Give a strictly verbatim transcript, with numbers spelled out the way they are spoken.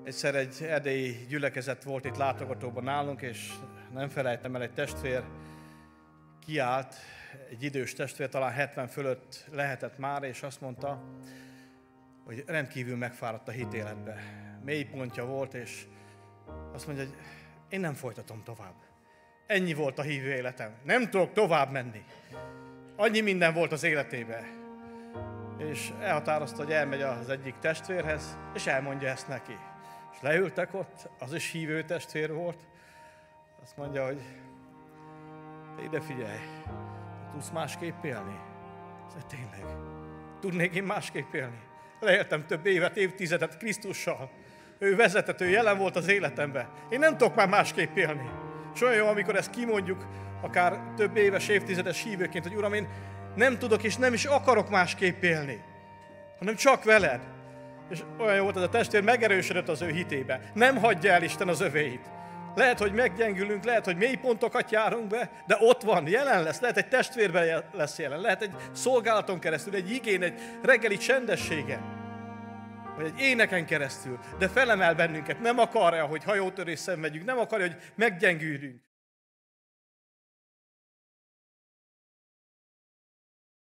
Egyszer egy erdélyi gyülekezet volt itt látogatóban nálunk, és nem felejtem el, egy testvér kiállt, egy idős testvér, talán hetven fölött lehetett már, és azt mondta, hogy rendkívül megfáradt a hitéletbe. Mély pontja volt, és azt mondja, hogy én nem folytatom tovább. Ennyi volt a hívő életem. Nem tudok tovább menni. Annyi minden volt az életében. És elhatározta, hogy elmegy az egyik testvérhez, és elmondja ezt neki. És leültek ott, az is hívő testvér volt. Azt mondja, hogy te ide figyelj, tudsz másképp élni? Azt tényleg, tudnék én másképp élni? Leéltem több évet, évtizedet Krisztussal. Ő vezetett, ő jelen volt az életemben. Én nem tudok már másképp élni. És olyan jó, amikor ezt kimondjuk, akár több éves, évtizedes hívőként, hogy Uram, én nem tudok és nem is akarok másképp élni, hanem csak veled. És olyan jó volt, ez a testvér megerősödött az ő hitébe. Nem hagyja el Isten az övéit. Lehet, hogy meggyengülünk, lehet, hogy mély pontokat járunk be, de ott van, jelen lesz. Lehet, egy testvérben lesz jelen, lehet egy szolgálaton keresztül, egy igén, egy reggeli csendességen, vagy egy éneken keresztül, de felemel bennünket. Nem akarja, hogy hajótörés szenvedjünk, nem akarja, hogy meggyengüljünk.